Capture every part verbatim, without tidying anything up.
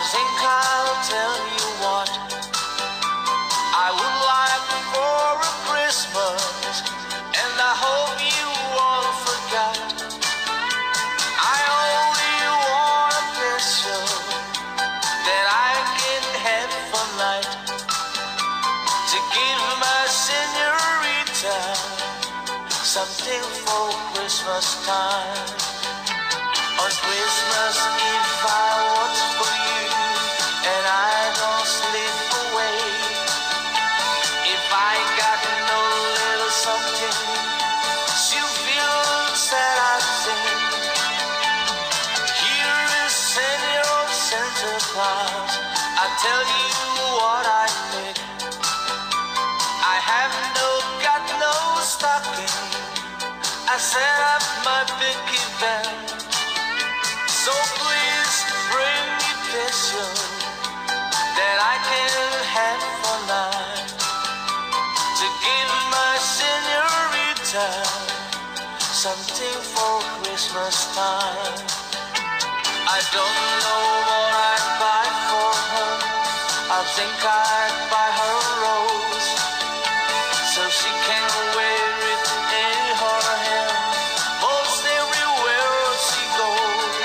think I'll tell you what I would like for a Christmas, and I hope you all forgot. I only want a pistol that I can have for night to give my senorita something for Christmas time. On Christmas Eve I watch for you and I don't sleep away. If I got no little something, she feels that I think. Here is Senor Santa Claus, I tell you what I think. I have no, got no stocking, I set up my picket band. So please bring me pistol that I can have for night to give my senorita something for Christmas time. I don't know what I'd buy for her. I think I'd buy her a rose so she can wear it in her hair most everywhere she goes.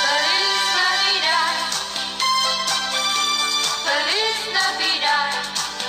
Feliz Navidad,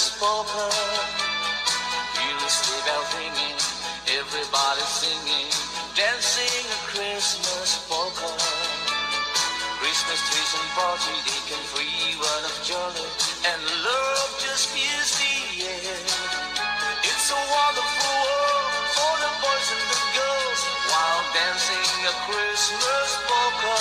Christmas polka. Hear the sleigh bells ringing, everybody singing, dancing a Christmas polka. Christmas trees and party, they can free one of jolly, and love just fills the air. It's a wonderful world for the boys and the girls, while dancing a Christmas polka.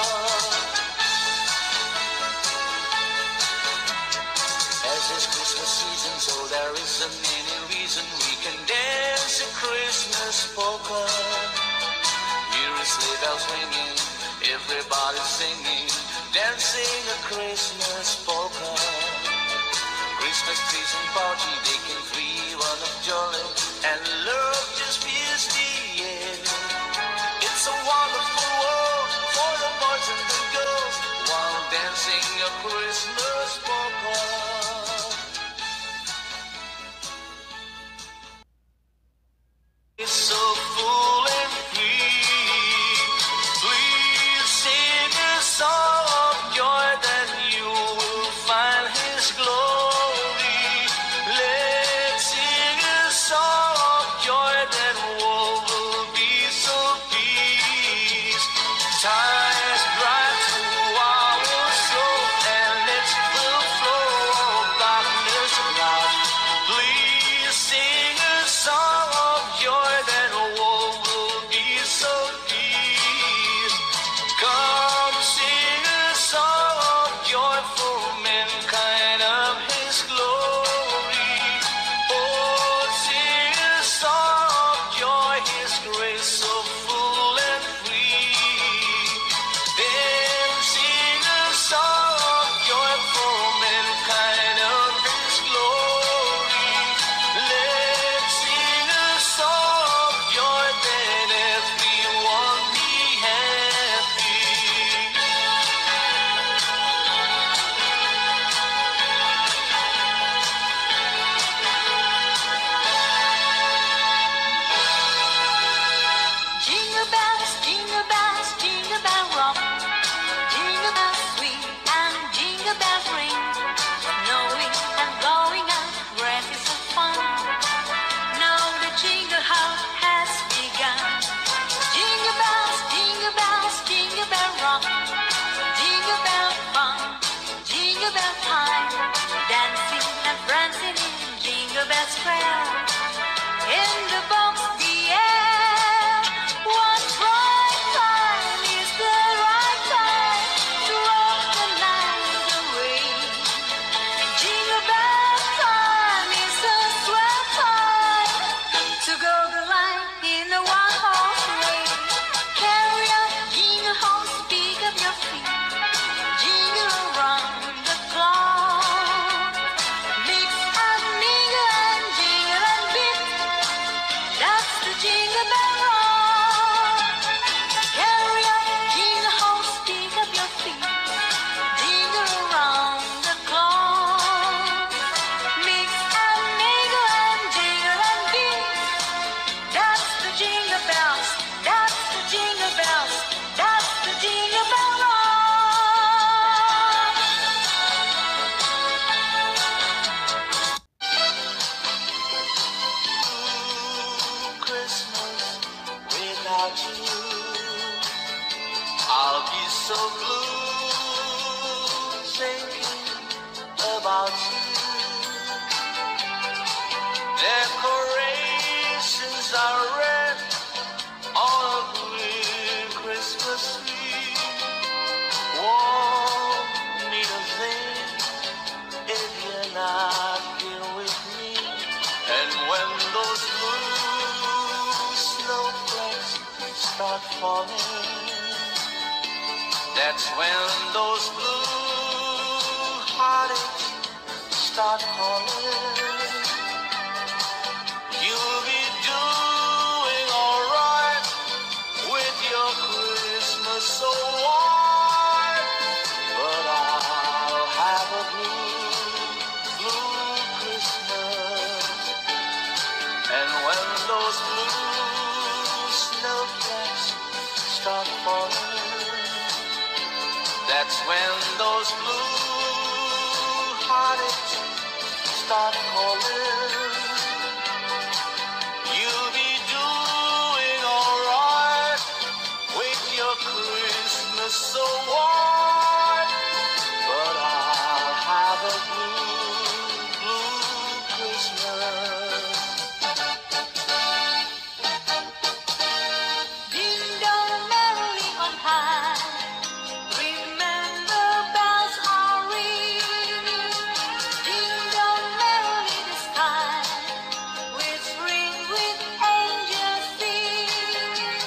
As it's Christmas season, so there isn't any reason we can dance a Christmas polka. Hear the sleigh bells ringing, everybody singing, dancing a Christmas polka. Christmas trees and party, they can free one of jolly, and love just fills the air. It's a wonderful world for the boys and the girls, while dancing a Christmas polka. It's so full and free. Please sing a song of joy, that you will find His glory. Let's sing a song of joy, that all will be so peace. Tides drive through our soul, and it's the flow of darkness cloud. Please sing a song of joy, that all will be so peace. Come sing a song of joy for mankind of His glory. Oh, sing a song of joy, His grace so full and free. Then sing a song of joy for mankind of His glory. Let's sing a song of joy, then everyone be happy. Jingle bells, jingle bells, jingle bell rock. Jingle bells sweet and jingle bells ring. Knowing and blowing up races of fun. Now the jingle hop has begun. Jingle bells, jingle bells, jingle bell rock. Jingle bell fun, jingle bell time. Dancing and prancing in Jingle Bell Square. In the box, the air. What right time is the right time to rock the night away? Jingle bell time is a swell time to go the line in a one-horse race. Carry on, jingle horse, pick up your feet. Jingle around the clock. Mix and mingle and jingle and beat. That's the jingle bell rock. Carry on, jingle horse, pick up your feet. Jingle around the clock. Mix and mingle and jingle and beat. That's the jingle bells. That's the jingle bells. That's the jingle bell rock. Christmas without you, I'll be so blue, thinking about you. Decorations are red on a green Christmas tree. Won't need a thing if you're not here with me. And when those blue snowflakes start falling, that's when those blue heartaches start calling. You'll be doing alright with your Christmas so white, but I'll have a blue, blue Christmas. And when those blue snowflakes start falling, that's when those blue heartaches start calling. You'll be doing alright with your Christmas so white. But I'll have a blue, blue Christmas. Ding dong merrily on high, remember bells are ringing. Ding dong merrily the sky, which ring with angels singing.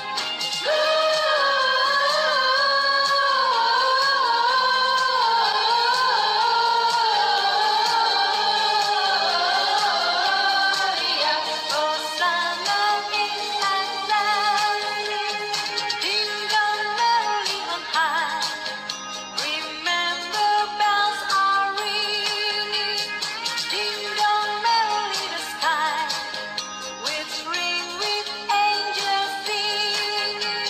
Gloria, Hosanna in Atlanta. Ding dong merrily on high, remember bells are ringing. Ding dong merrily the sky, which ring with angels singing.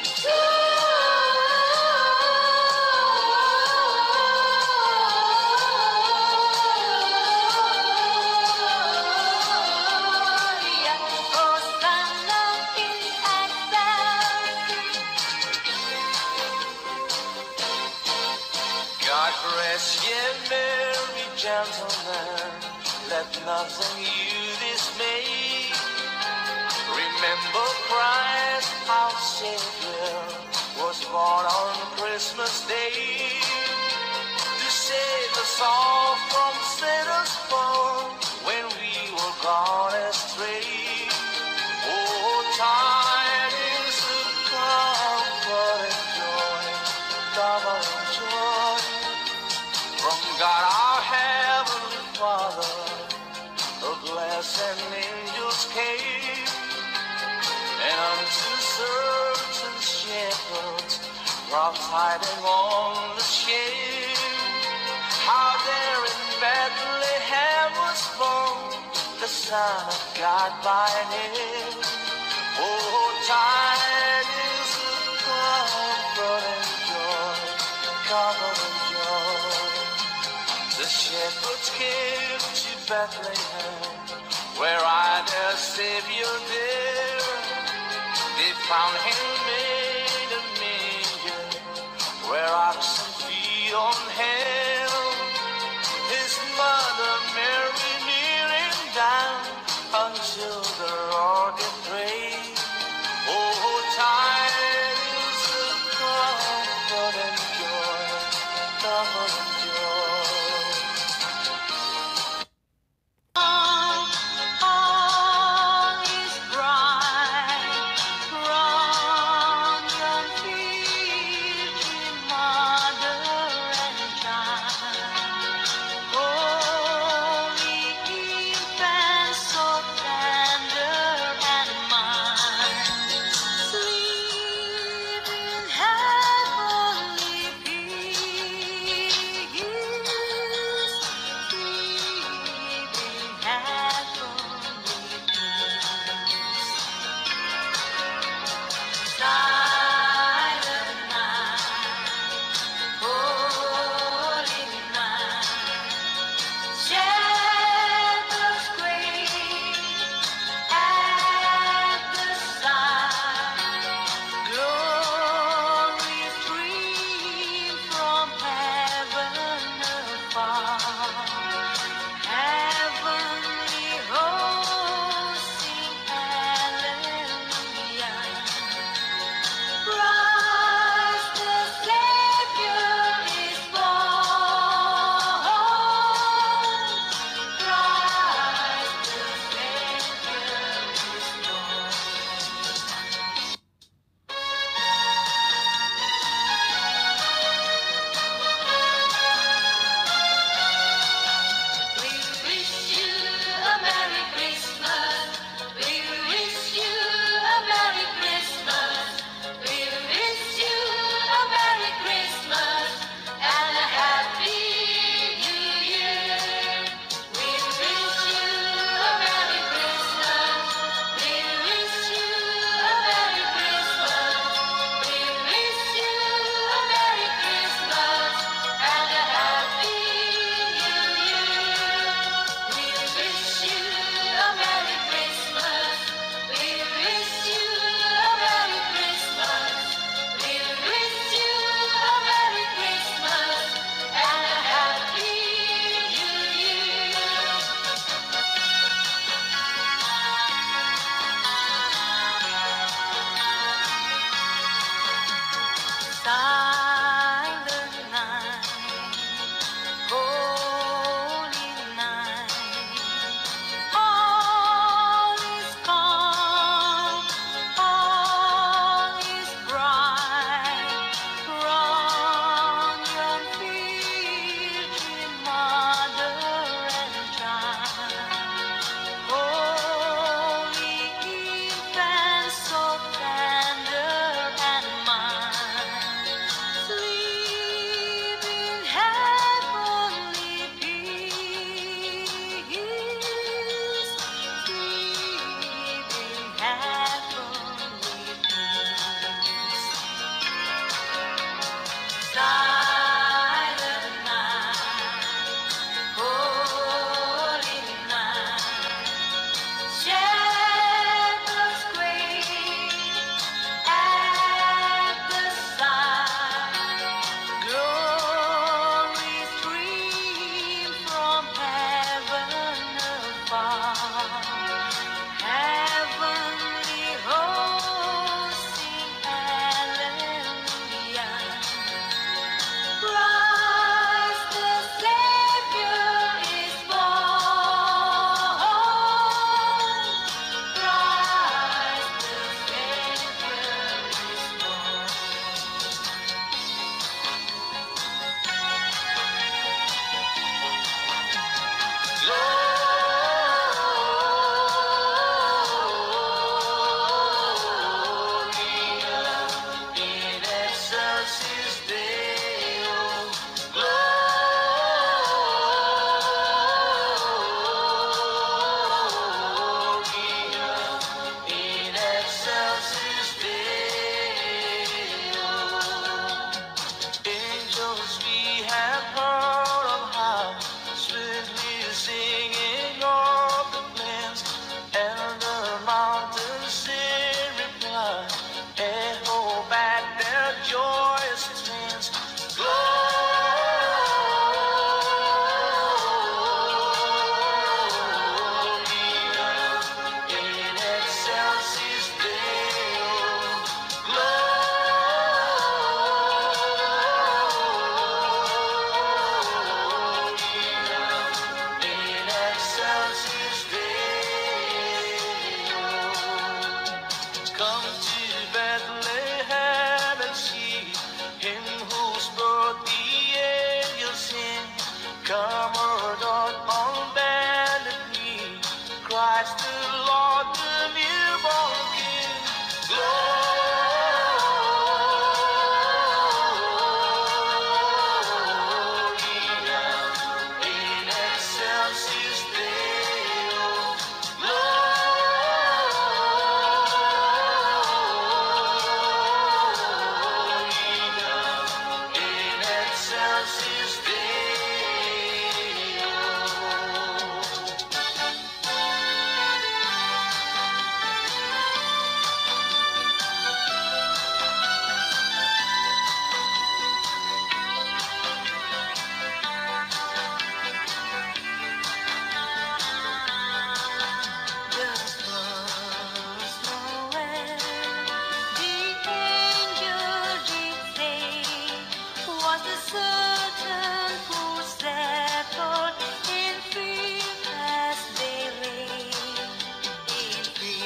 Gloria, Hosanna in Atlanta. God bless ye merry gentlemen, let nothing you dismay. Remember Christ our Savior was born on Christmas Day to save us all from sinners' fall when we were gone astray. Oh, tidings of comfort and joy, double joy from God our Heavenly Father. The blessed angels came, and unto certain shepherds brought tidings on the shame, how there in Bethlehem was born the Son of God by name. Oh, tidings of comfort and joy, comfort and joy. The shepherds came to Bethlehem, where I their Savior dear. They found him made a manger, where oxen feed on hay. His mother Mary kneeling down until the Lord did pray. Oh, tidings of comfort and joy, comfort and joy. All is bright from the Virgin Mother and Child. Lord on, on bended knee, Christ the Lord, the newborn King. Gloria in excelsis Deo. Gloria in excelsis Deo. Just was nowhere. The angel did say was the certain poor shepherd in field as they lay. In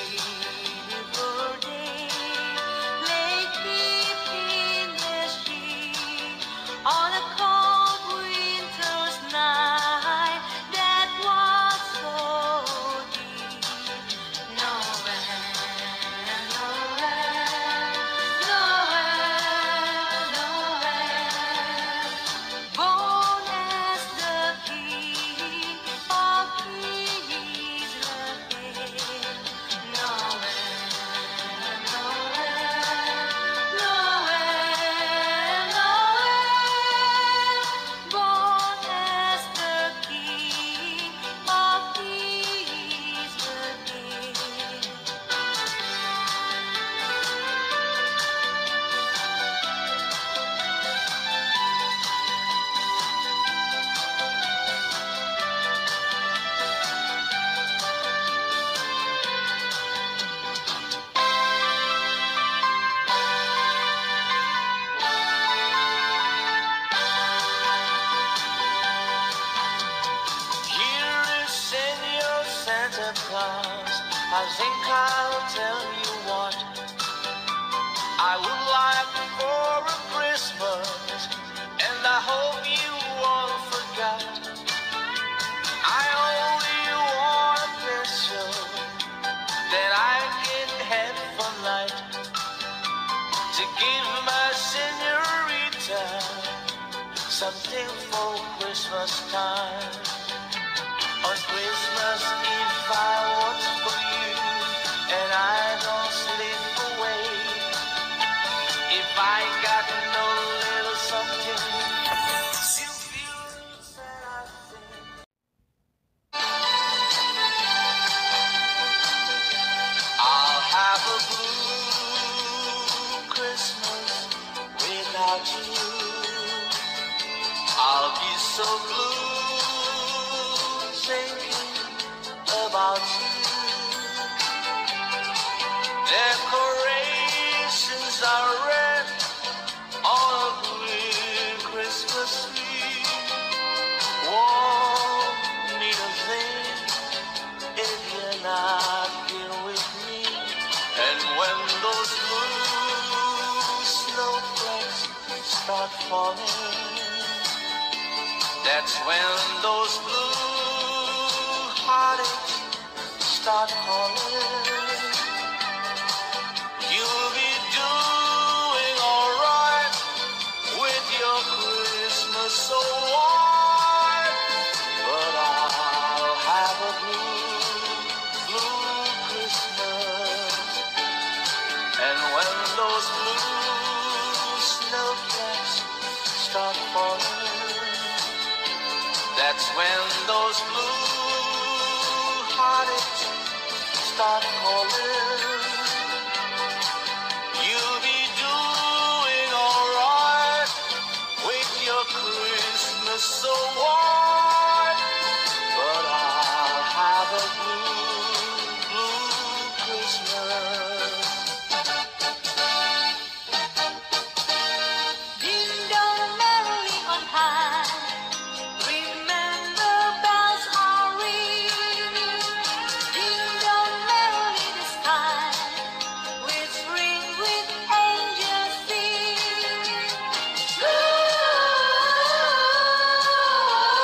field day lay keeping the sheep on a cold winter's night that was so deep. Nowhere, nowhere, nowhere, nowhere, born as the King of Kings again. Nowhere, nowhere, nowhere, nowhere, born as the King of Kings again. Here is Senor Santa Claus. I think I'll tell you what I would like for a Christmas, and I hope you all forgot. I only want a pencil that I can have for light to give my senorita something for Christmas time. On Christmas Eve I watch for you, and I don't sleep away. If I got no little something, you feel sad, I think. I'll have a blue Christmas without you. I'll be so blue thinking about you. Decorations are red on a green Christmas tree. Won't need a thing if you're not here with me. And when those blue snowflakes start falling, that's when those blue heartaches start calling. You'll be doing alright with your Christmas so white, but I'll have a blue, blue Christmas. And when those blue snowflakes start falling, that's when those blue heartaches start calling. You'll be doing alright with your Christmas so white, but I'll have a blue, blue Christmas. Ding dong merrily on high, remember bells are ringing. Ding dong merrily the sky, which ring with angels singing. Love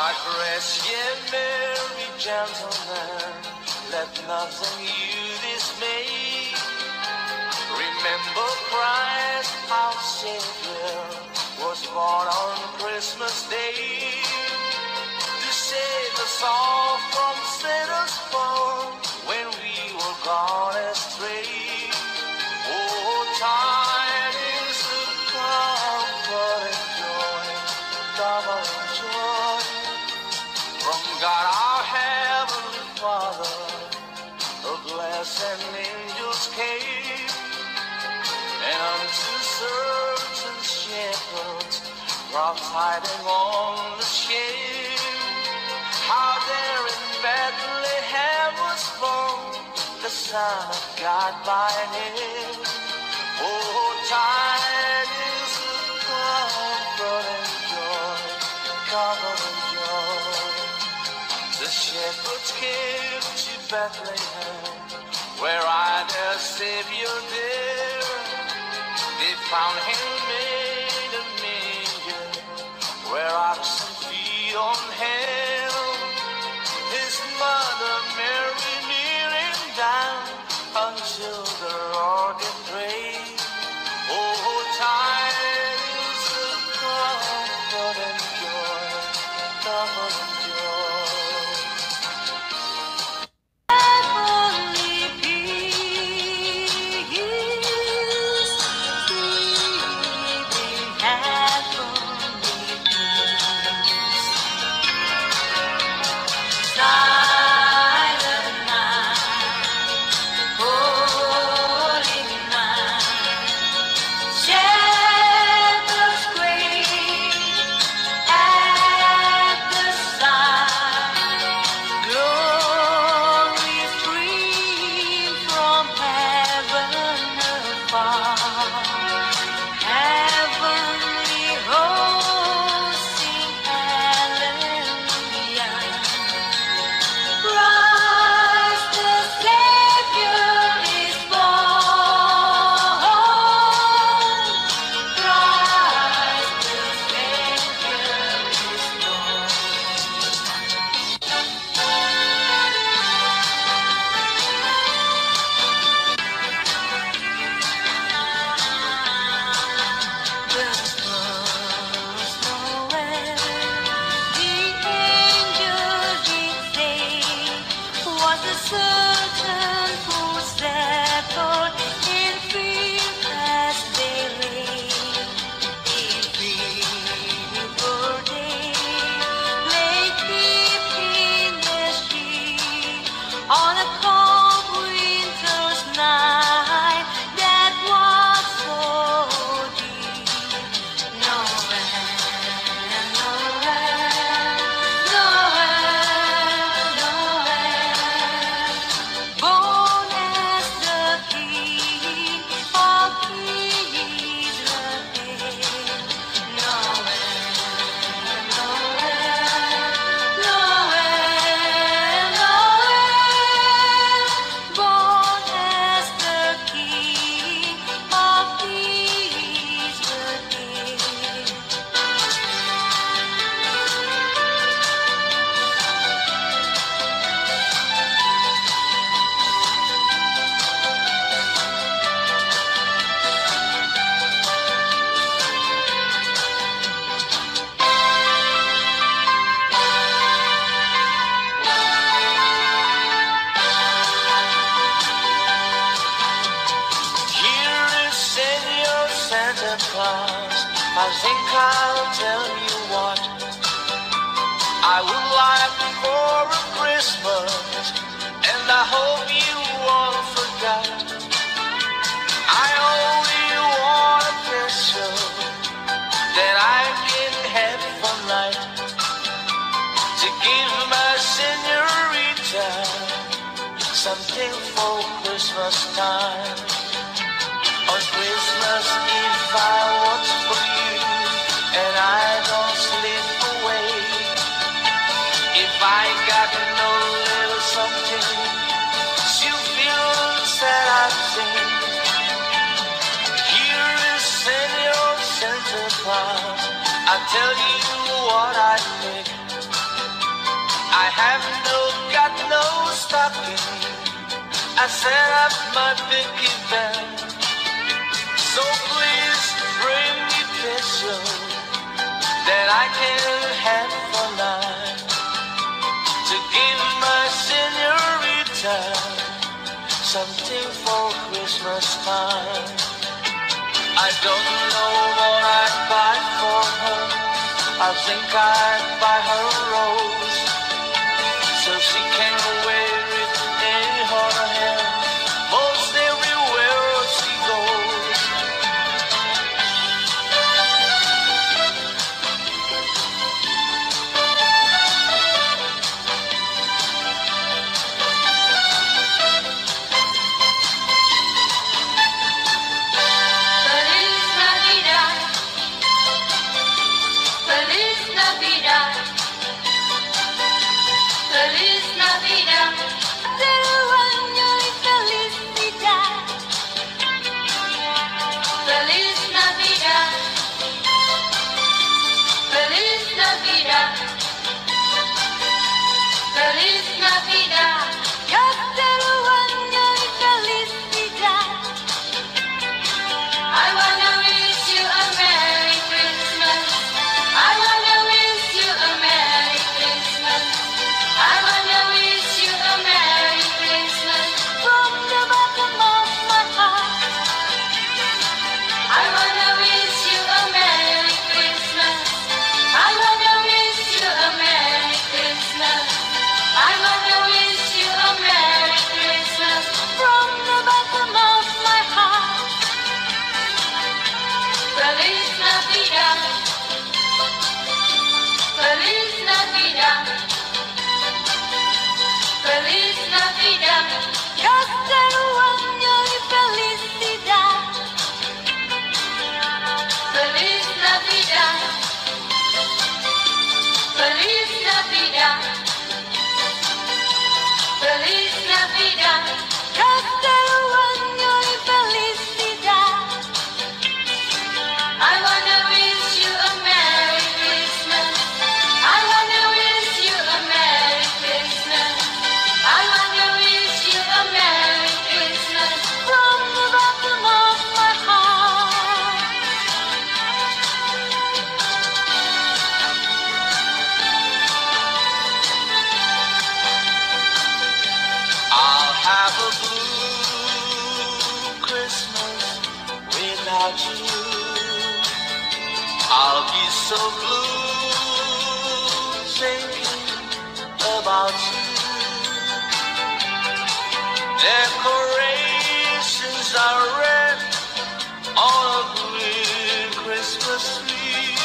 God rest ye merry gentlemen, let nothing you dismay. Remember Christ our Savior was born on Christmas Day to save us all from sinners' fall when we were gone astray. Oh, tidings of comfort and joy, double joy from God our Heavenly Father. The blessed angels came, and unto certain shepherds brought tidings on the shame, how there in Bethlehem was born the Son of God by name. Oh, tidings of comfort and joy, comfort and joy. The shepherds came to Bethlehem, where I their Savior dear. They found him made a manger, where oxen feed on hay. His mother Mary kneeling down until the Lord did pray. Oh, tidings of comfort and joy, comfort and joy. Heavenly peace, giving heavenly peace. Silent night, holy night, shepherds quake at the sight. Glory stream from heaven afar. Heavenly hosts sing hallelujah. Christ the Savior is born. Christ the Savior is born. The first Noel, the angels did say, was a certain poor shepherd in fields as they lay. In fever day, lay keeping their sheep on a cold winter's night that was so deep. Noel, Noel, Noel, born as the King of Israel. Noel, Noel, Noel, Noel, born as the King of Israel. Here is Senor Santa Claus. I think I'll tell you what I would like for a Christmas, and I hope you won't forget. I only want a picture that I can have for night to give my senorita something for Christmas time. On Christmas Eve I watch for you, and I don't slip away. If I got no little something, she'll feel sad I sing. Here is Senor Santa Claus, I tell you what I think. have no, got no stocking. I set up my picky band. So please bring me peso that I can have for life, to give my señorita something for Christmas time. I don't know what I'd buy for her. I think I'd buy her a rose, so she can wear it in her hair most everywhere she goes. Feliz Navidad, Feliz Navidad, Feliz Navidad, del año y felicidad. Feliz Navidad, Feliz Navidad, Feliz Navidad, ya del año y felicidad. I wanna wish you a Merry Christmas. I wanna wish you a Merry Christmas. I wanna wish you a Merry Christmas from the bottom of my heart. I wanna wish you a Merry Christmas. I wanna wish you a Merry Christmas. I wanna wish you a Merry Christmas from the bottom of my heart. Feliz Navidad, Feliz Navidad, Feliz Navidad, próspero año y felicidad. Feliz Navidad, Feliz Navidad, Feliz Navidad, próspero año y felicidad. I wanna wish you a Merry Christmas. I wanna wish you a Merry Christmas. I wanna wish you a Merry Christmas from the bottom of my heart. I'll have a blue Christmas without you. I'll be so blue thinking about you. Decorations are red on a green Christmas tree.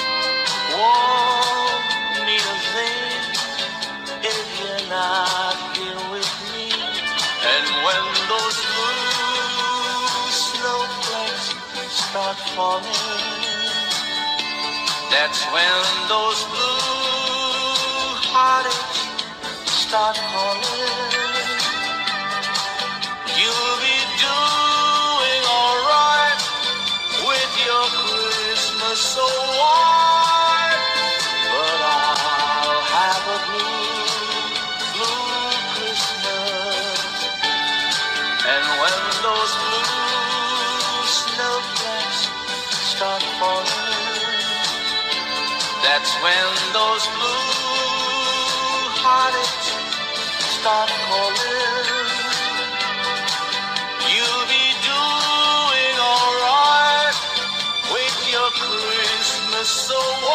Won't need a thing if you're not here with me. And when those blue snowflakes start falling, that's when those blue heartaches start calling. You'll be doing alright with your Christmas so white, but I'll have a blue, blue Christmas. And when those blue snowflakes start falling, that's when those blue heartaches start calling. You'll be doing alright with your Christmas so